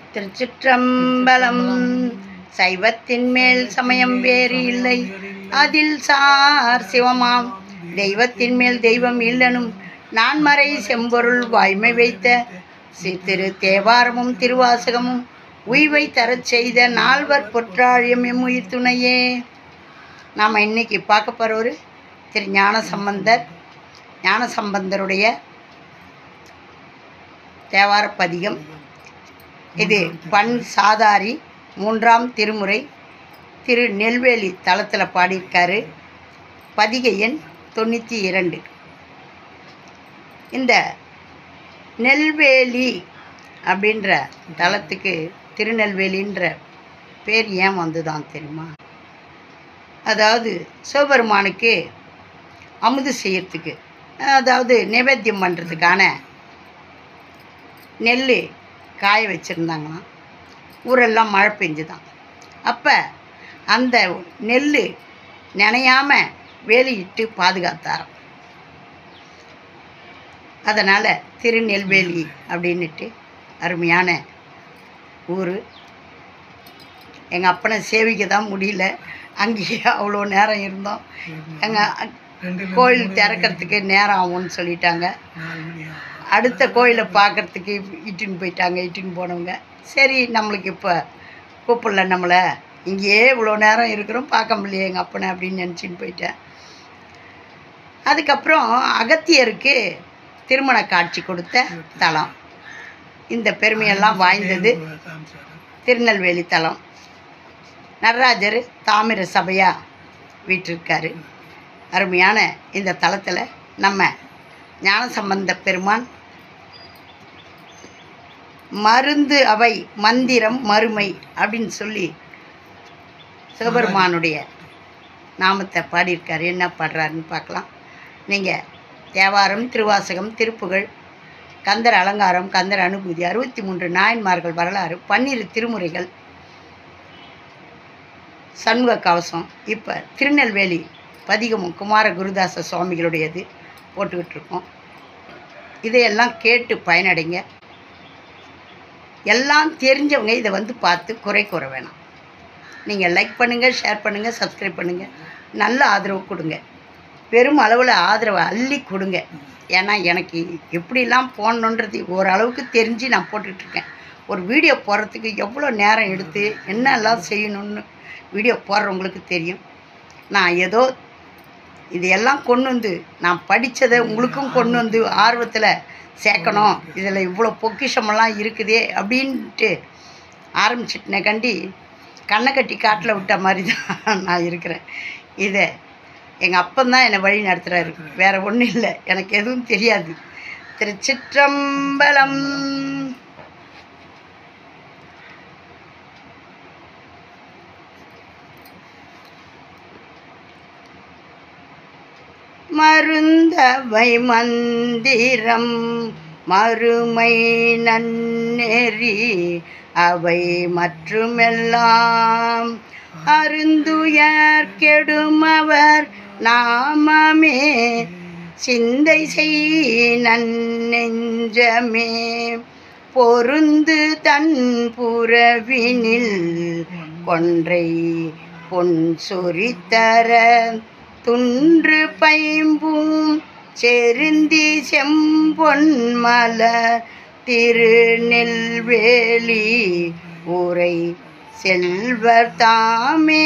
திருச்சிற்றம்பலம். சைவத்தின் மேல் சமயம் வேறு இல்லை, அதில் சார் சிவமாம். தெய்வத்தின் மேல் தெய்வம் இல்லனும் நான்மறை செம்பொருள் வாய்மை வைத்த திரு தேவாரமும் திருவாசகமும் உய்வை தரச் செய்த நால்வர் பொற்றாழியம் எம்முயிர் துணையே. நாம் இன்னைக்கு பார்க்க போகிறவர் திரு ஞானசம்பந்தர். ஞானசம்பந்தருடைய தேவார பதிகம் இது. பண் சாதாரி, 3ஆம் திருமுறை, திரு நெல்வேலி தலத்தில் பாடியிருக்காரு. பதிகை எண் 92. இந்த நெல்வேலி அப்படின்ற தலத்துக்கு திருநெல்வேலின்ற பேர் ஏன் வந்துதான் தெரியுமா? அதாவது சிவபெருமானுக்கு அமுது செய்யறதுக்கு, அதாவது நைவேத்தியம் பண்ணுறதுக்கான நெல் காய வச்சுருந்தாங்களாம். ஊரெல்லாம் மழை பெஞ்சுதான். அப்போ அந்த நெல் நனையாமல் வேலியிட்டு பாதுகாத்தாராம். அதனால் திருநெல்வேலி அப்படின்னுட்டு அருமையான ஊர். எங்கள் அப்பனை சேவிக்க தான் முடியல, அங்கேயே அவ்வளோ நேரம் இருந்தோம். எங்கள் கோயில் திறக்கிறதுக்கு நேரம் ஆகும்னு சொல்லிட்டாங்க. அடுத்த கோயிலை பார்க்குறதுக்கு இட்டுன்னு போனவங்க. சரி, நம்மளுக்கு இப்போ கூப்பிடல, நம்மளை இங்கேயே இவ்வளோ நேரம் இருக்கிறோம், பார்க்க முடியல எங்கள் அப்பனை அப்படின்னு நினச்சின்னு போயிட்டேன். அதுக்கப்புறம் அகத்தியருக்கு திருமண காட்சி கொடுத்த தலம். இந்த பெருமையெல்லாம் வாய்ந்தது திருநெல்வேலி தலம். நடராஜர் தாமிர சபையாக வீற்றிருக்காரு. அருமையான இந்த தலத்தில் நம்ம ஞானசம்பந்த பெருமான் மருந்து அவை மந்திரம் மறுமை அப்படின்னு சொல்லி சிவபெருமானுடைய நாமத்தை பாடியிருக்காரு. என்ன பாடுறாருன்னு பார்க்கலாம். நீங்கள் தேவாரம், திருவாசகம், திருப்புகழ், கந்தர் அலங்காரம், கந்தர் அனுபூதி, 63 நாயன்மார்கள் வரலாறு, 12 திருமுறைகள், சண்முக கவசம், இப்போ திருநெல்வேலி பதிகமும் குமார குருதாச சுவாமிகளுடையது போட்டுக்கிட்டு இருக்கோம். இதையெல்லாம் கேட்டு பயனடைங்க. எல்லாம் தெரிஞ்சவங்க இதை வந்து பார்த்து குறை கூற வேணாம். நீங்கள் லைக் பண்ணுங்கள், ஷேர் பண்ணுங்கள், சப்ஸ்கிரைப் பண்ணுங்கள். நல்ல ஆதரவு கொடுங்க. பெரும் அளவில் ஆதரவை அள்ளி கொடுங்க. ஏன்னா எனக்கு எப்படிலாம் போடணுன்றது ஓரளவுக்கு தெரிஞ்சு நான் போட்டுட்ருக்கேன். ஒரு வீடியோ போடுறதுக்கு எவ்வளோ நேரம் எடுத்து என்னெல்லாம் செய்யணும்னு வீடியோ போடுறவங்களுக்கு தெரியும். நான் ஏதோ இதையெல்லாம் கொண்டு வந்து நான் படித்ததை உங்களுக்கும் கொண்டு வந்து ஆர்வத்தில் சேர்க்கணும். இதில் இவ்வளோ பொக்கிஷமெல்லாம் இருக்குதே அப்படின்ட்டு ஆரம்பிச்சிட்டேன். கண்டி கண்ணை கட்டி காட்டில் விட்ட மாதிரி தான் நான் இருக்கிறேன். இதை எங்கள் அப்பந்தான் என்னை வழி நடத்துகிறாரு, வேறு ஒன்றும் இல்லை. எனக்கு எதுவும் தெரியாது. திருச்சிற்றம்பலம். மருந்தவை மந்திரம் மறுமை நன்னெறி அவை மற்றுமெல்லாம் அருந்துயர் கெடுமவர் நாமமே சிந்தை செய் நன்னெஞ்சமே பொருந்து தன் புறவினில் கொன்றை பொன் சொரித்தர துன்று பைம்பூம் செருந்தி செம்பொன் மலர் திருநெல்வேலி உரை செல்வர் தாமே.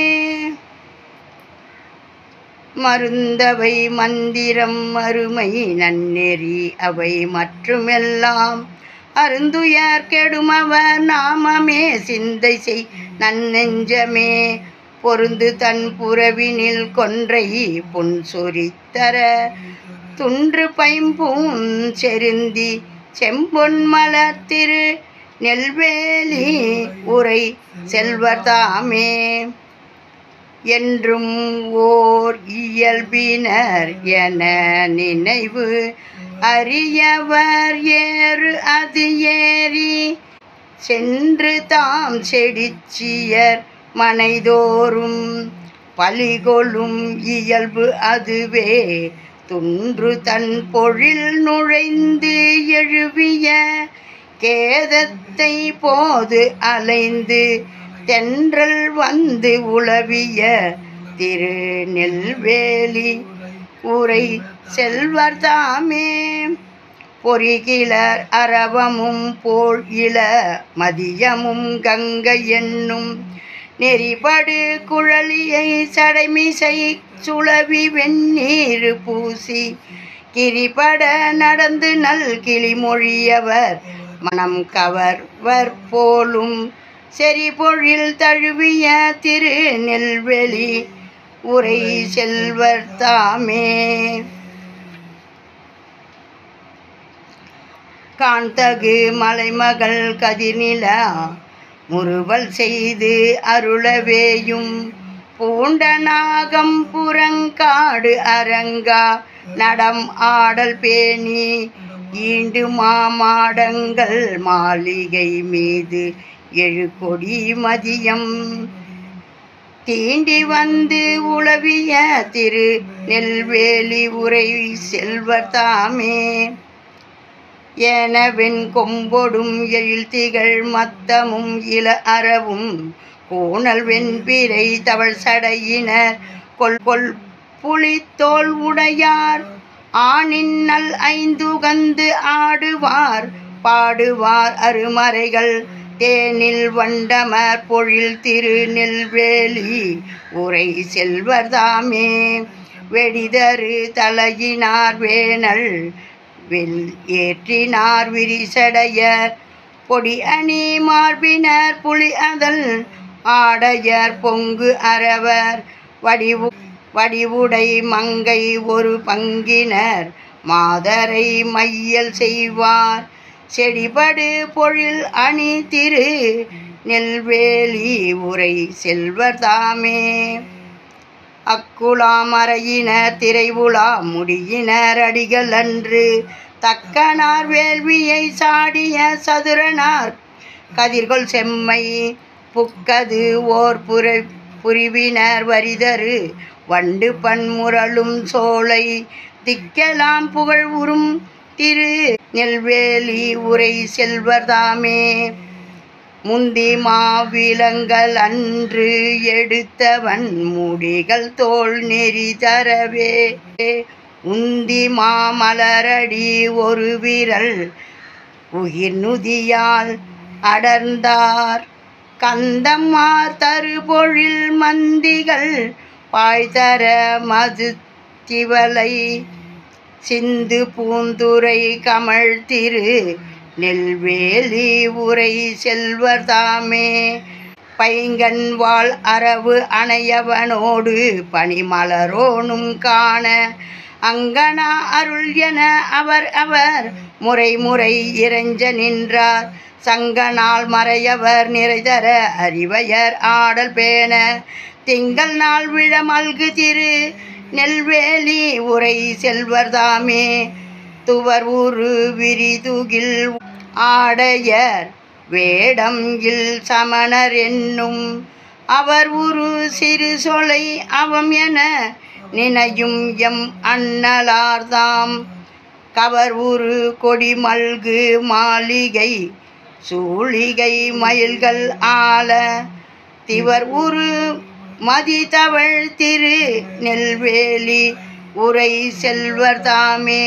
மருந்தவை மந்திரம் மறுமை நன்னெறி அவை மற்றுமெல்லாம் அருந்துயர் கெடுமவர் நாமமே சிந்தை செய் நன்னெஞ்சமே பொருந்து தன் புறவினில் கொன்றை பொன் சொரித்தர துன்று பைம்பூம் செருந்தி செம்பொன் மலர் திரு நெல்வேலி உரை செல்வர் தாமே. என்றும் ஓர் இயல்பினர் என நினைவு அறியவர் ஏறு அது ஏறி சென்று தாம் செடிச்சியர் மனைதோறும் பலிகொள்ளும் இயல்பு அதுவே துன்று தன் பொழில் நுழைந்து எழுவிய கேதத்தை போது அலைந்து தென்றல் வந்து உலவிய திருநெல்வேலி உரை செல்வர் தாமே. பொறிகிலர் அரவமும் போல் இள மதியமும் கங்கை என்னும் நெறிபடு குழலியை சடைமிசை சுழவி வெந்நீர் பூசி கிரிபட நடந்து நல் கிளிமொழியவர் மனம் கவர்வர் போலும் செறிபொழில் தழுவிய திருநெல்வேலி உரை செல்வர் தாமே. காண்தகு மலைமகள் கதிர்நில முறுவல் செய்து அருளவேயும் பூண்டநாகம் புறங்காடு அரங்கா நடம் ஆடல் பேணி ஈண்டு மாமாடங்கள் மாளிகை மீது எழுகொடி மதியம் தீண்டி வந்து உலவிய திருநெல்வேலி உரை செல்வர் தாமே. எனவென் கொம்பொடும் எழில்திகள் மத்தமும் இள அறவும் கோணல் வெண்பிறை தவழ் சடையினர் கொல் கொல் புலித்தோல் உடையார் ஆணின் நல் ஐந்துகந்து ஆடுவார் பாடுவார் அருமறைகள் தேனில் வண்டமர் பொழில் திருநெல்வேலி உரை செல்வர் தாமே. வெடிதரு தலையினார் வேணல் வெல் ஏற்றினார் விரிசடையர் பொடி அணி மார்பினர் புலி அதல் ஆடையர் பொங்கு அரவர் வடிவுடை மங்கை ஒரு பங்கினர் மாதரை மையல் செய்வார் செடிபடு பொழில் அணி திரு நெல்வேலி உரை செல்வர் தாமே. அக்குலாமறையினர் திரைவுலா முடியினர் அடிகள் அன்று தக்கனார் வேள்வியை சாடிய சதுரனார் கதிர்கொள் செம்மை புக்கது ஓர் புரிவினர் வரிதரு வண்டு பன்முரலும் சோலை திக்கலாம் புகழ் உறும் திரு நெல்வேலி உரை செல்வர் தாமே. முந்தி மாவிலங்கள் அன்று எடுத்தவன் முடிகள் தோல் நெறி தரவே உந்தி மாமலரடி ஒரு விரல் உயிர் நுதியால் அடர்ந்தார் கந்தம்மார் தருபொழில் மந்திகள் பாய்தர மது திவலை சிந்து பூந்துரை கமழ் திரு நெல்வேலி உரை செல்வர் தாமே. பைங்கன் வாழ் அரவு அணையவனோடு பனிமலரோனும் காண அங்கனா அருள் என அவர் அவர் முறை முறை இறைஞ்ச நின்றார் சங்கனால் மறையவர் நிறைதர அறிவையர் ஆடல் பேண திங்கள் நாள் விழ மல்கு திரு நெல்வேலி உரை செல்வர் தாமே. துவர் உரு விரிதுகில் ஆடையர் வேடம் இல் சமணர் என்னும் அவர் உரு சிறு சொலை அவம் என நினையும் எம் அண்ணலார்தாம் கவர் உரு கொடி மல்கு மாளிகை சூழிகை மயில்கள் ஆல திவர் உரு மதி தவழ் திரு நெல்வேலி உரை செல்வர் தாமே.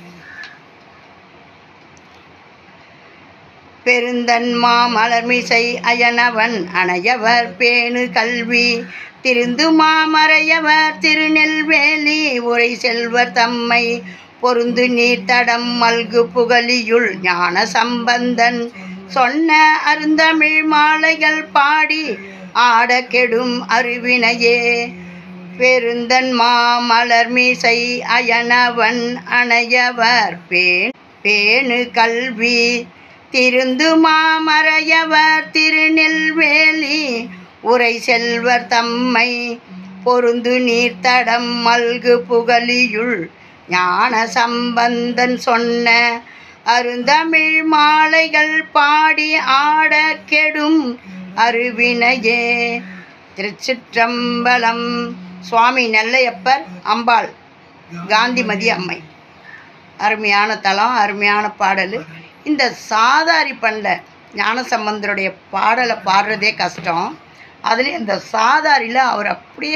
பெருந்தன்மா மலர்மிசை அயனவன் அணையவர் பேணு கல்வி திருந்து மாமறையவர் திருநெல்வேலி உரை செல்வர் தம்மை பொருந்து நீர்த்தடம் மல்கு புகழியுள் ஞான சம்பந்தன் சொன்ன அருந்தமிழ் மாலைகள் பாடி ஆட கெடும் அருவினையே. பெருந்தன்மா மலர்மிசை அயனவன் அணையவர் பேணு கல்வி திருந்து மாமறையவர் திருநெல்வேலி உரை செல்வர் தம்மை பொருந்து நீர்த்தடம் மல்கு புகழியுள் ஞான சம்பந்தன் சொன்ன அருந்தமிழ் மாலைகள் பாடி ஆட கெடும் அருவினையே. திருச்சிற்றம்பலம். சுவாமி நெல்லையப்பர் அம்பாள் காந்திமதி அம்மை. அருமையான தலம், அருமையான பாடல். இந்த சாதாரி பண்ணல ஞானசம்பந்தருடைய பாடலை பாடுறதே கஷ்டம். அதுலேயும் இந்த சாதாரியில் அவர்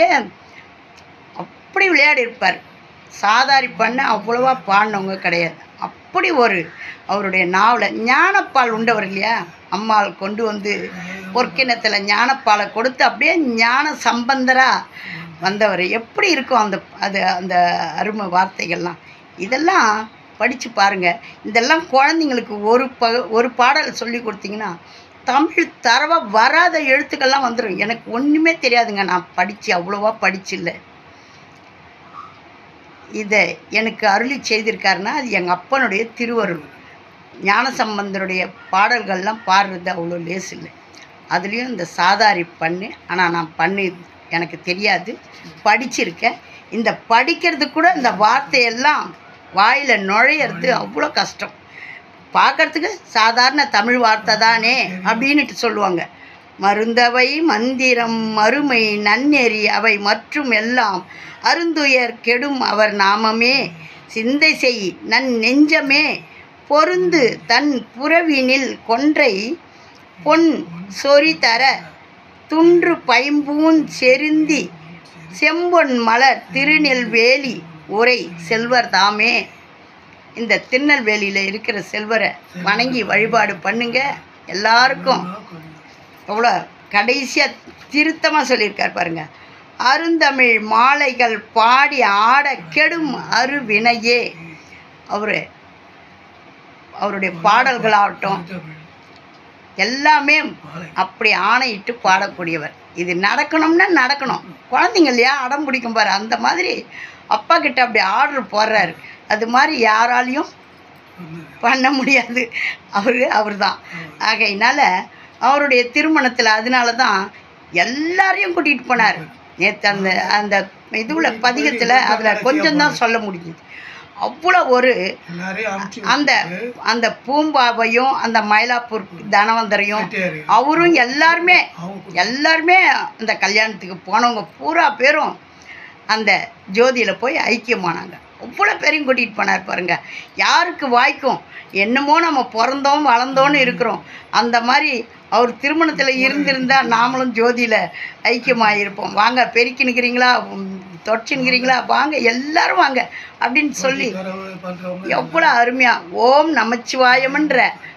அப்படி விளையாடி இருப்பார். சாதாரி பண்ண அவ்வளோவா பாடினவங்க கிடையாது. அப்படி ஒரு அவருடைய நாவலில் ஞானப்பால் உண்டவர் இல்லையா, அம்மாள் கொண்டு வந்து ஒரு கிணத்துல ஞானப்பாலை கொடுத்து அப்படியே ஞான சம்பந்தராக வந்தவர். எப்படி இருக்கும் அந்த அருமை வார்த்தைகள்லாம். இதெல்லாம் படித்து பாருங்கள். இதெல்லாம் குழந்தைங்களுக்கு ஒரு பாடல் சொல்லி கொடுத்தீங்கன்னா தமிழ் தரவாக வராத எழுத்துக்கள்லாம் வந்துடும். எனக்கு ஒன்றுமே தெரியாதுங்க, நான் அவ்வளோவா படிச்சில்லை. இதை எனக்கு அருளி செய்திருக்காருன்னா அது எங்கள் அப்பனுடைய திருவருள். ஞானசம்பந்தருடைய பாடல்கள்லாம் பாடுறது அவ்வளோ லேஸ் இல்லை. அதுலேயும் இந்த சாதாரி பண்ணு, ஆனால் நான் பண்ணு எனக்கு தெரியாது, படிச்சிருக்கேன். இந்த படிக்கிறது கூட இந்த வார்த்தையெல்லாம் வாயில் நுழையிறது அவ்வளோ கஷ்டம். பார்க்குறதுக்கு சாதாரண தமிழ் வார்த்தை தானே அப்படின்ட்டு சொல்லுவாங்க. மருந்தவை மந்திரம் மறுமை நன்னெறி அவை மற்றும் எல்லாம் அருந்துயர் கெடும் அவர் நாமமே சிந்தை செய் நன் நெஞ்சமே பொருந்து தன் புறவினில் கொன்றை பொன் சொறி தர துன்று பைம்பூன் செருந்தி செம்பொன் மலர் திருநெல்வேலி உரை செல்வர் தாமே. இந்த திருநெல்வேலியில் இருக்கிற செல்வரை வணங்கி வழிபாடு பண்ணுங்க. எல்லாருக்கும் எவ்வளோ கடைசியாக திருத்தமாக சொல்லியிருக்கார் பாருங்க. அருந்தமிழ் மாலைகள் பாடி ஆட கெடும் அருவினையே. அவருடைய பாடல்களாகட்டும் எல்லாமே அப்படி ஆணையிட்டு பாடக்கூடியவர். இது நடக்கணும்னா நடக்கணும். குழந்தைங்க இல்லையா அடம் பிடிக்கும் பாரு, அந்த மாதிரி அப்பா கிட்ட அப்படி ஆர்டர் போடுறாரு. அது மாதிரி யாராலையும் பண்ண முடியாது. அவர் தான். ஆகையினால அவருடைய திருமணத்தில் அதனால தான் எல்லாரையும் கூட்டிகிட்டு போனார். நேற்று அந்த இதுவில் பதிகத்தில் அதில் கொஞ்சம் தான் சொல்ல முடிஞ்சுது. அவ்வளோ ஒரு அந்த பூம்பாவையும் அந்த மயிலாப்பூர் தனவந்தரையும் அவரும் எல்லாருமே அந்த கல்யாணத்துக்கு போனவங்க பூரா பேரும் அந்த ஜோதியில் போய் ஐக்கியமானாங்க. அவ்வளோ பேரையும் கூட்டிகிட்டு போனார் பாருங்க. யாருக்கு வாய்க்கும் என்னமோ நம்ம பிறந்தோம் வளர்ந்தோன்னு இருக்கிறோம். அந்த மாதிரி அவர் திருமணத்தில் இருந்திருந்தால் நாமளும் ஜோதியில் ஐக்கியமாகிருப்போம். வாங்க பெருக்கினுக்கிறீங்களா தொடச்சினுக்கிறீங்களா வாங்க எல்லாரும் வாங்க அப்படின்னு சொல்லி எவ்வளோ அருமையாக ஓம் நமச்சிவாயம்ன்ற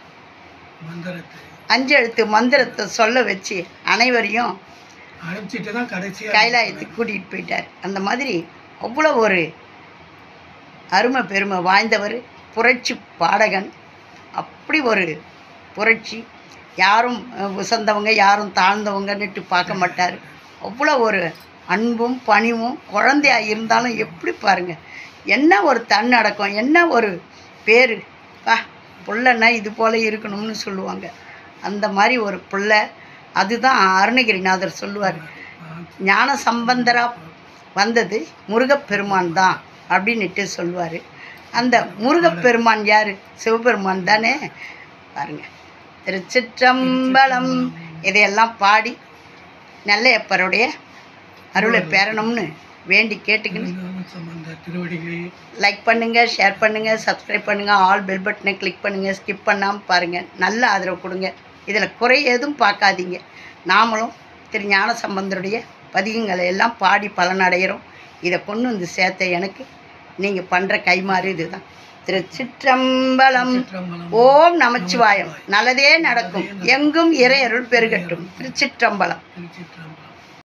5 எழுத்து மந்திரத்தை சொல்ல வச்சு அனைவரையும் கைலாயத்துக்கு கூட்டிகிட்டு போயிட்டார். அந்த மாதிரி அவ்வளோ ஒரு அருமை பெருமை வாய்ந்தவர், புரட்சி பாடகன். அப்படி ஒரு புரட்சி. யாரும் உசந்தவங்க யாரும் தாழ்ந்தவங்கன்னுட்டு பார்க்க மாட்டார். அவ்வளோ ஒரு அன்பும் பணிவும். குழந்தையாக இருந்தாலும் எப்படி பாருங்கள், என்ன ஒரு தன்னடக்கம், என்ன ஒரு பேர். புள்ளன்னா இது போல் இருக்கணும்னு சொல்லுவாங்க. அந்த மாதிரி ஒரு பிள்ளை. அதுதான் அருணகிரிநாதர் சொல்லுவார், ஞான சம்பந்தராக வந்தது முருகப்பெருமான் தான் அப்படின்ட்டு சொல்லுவார். அந்த முருகப்பெருமான் யார்? சிவபெருமான் தானே. பாருங்கள், திருச்சிற்றம்பலம். இதையெல்லாம் பாடி நெல்லையப்பருடைய அருளை பெறணும்னு வேண்டி கேட்டுக்கணும். லைக் பண்ணுங்கள், ஷேர் பண்ணுங்கள், சப்ஸ்கிரைப் பண்ணுங்கள், ஆல் பெல் பட்டனை கிளிக் பண்ணுங்கள். ஸ்கிப் பண்ணாமல் பாருங்கள். நல்ல ஆதரவு கொடுங்க. இதில் குறை எதுவும் பார்க்காதீங்க. நாமளும் திரு ஞான சம்பந்தருடைய பதிகங்களை எல்லாம் பாடி பலனடைகிறோம். இதை கொண்டு வந்து சேர்த்த எனக்கு நீங்கள் பண்ணுற கைமாறு இதுதான். திருச்சிற்றம்பலம். ஓம் நமச்சிவாயம். நல்லதே நடக்கும். எங்கும் இறையருள் பெருகட்டும். திருச்சிற்றம்பலம்.